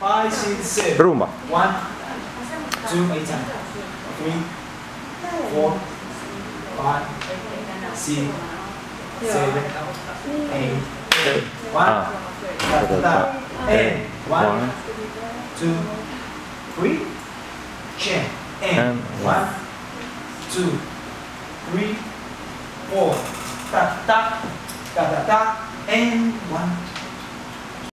5, 6, 7. Rumba. 1, 2, 8 times. 3, 4, 5, 6, 7, 8. 1, and 1, 2, 3, chain, and 1, 2, 3, 4, ta ta ta ta ta, and 1,